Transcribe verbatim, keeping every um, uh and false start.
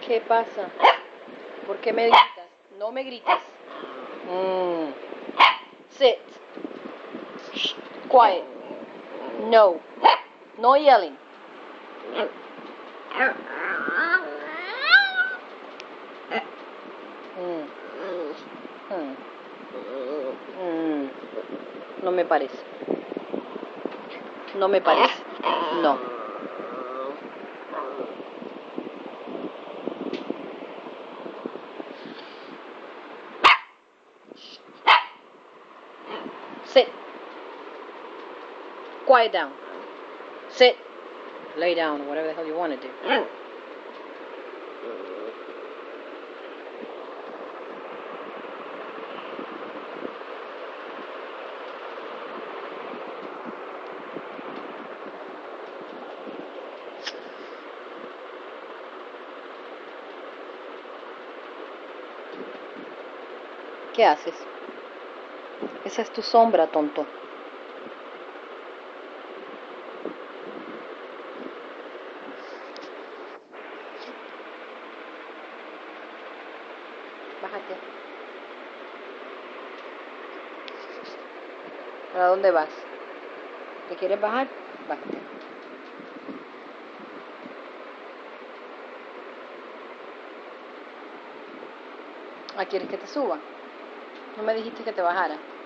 ¿Qué pasa? ¿Por qué me gritas? No me grites. Mm. Sit. Shh. Quiet. No. No yelling. Mm. Mm. Mm. No me parece. No me parece. No. Sit. Quiet down. Sit. Lay down, whatever the hell you want to do. ¿Qué haces? Esa es tu sombra, tonto. Bájate. ¿Para dónde vas? ¿Te quieres bajar? Bájate. ¿Ah, quieres que te suba? No me dijiste que te bajara.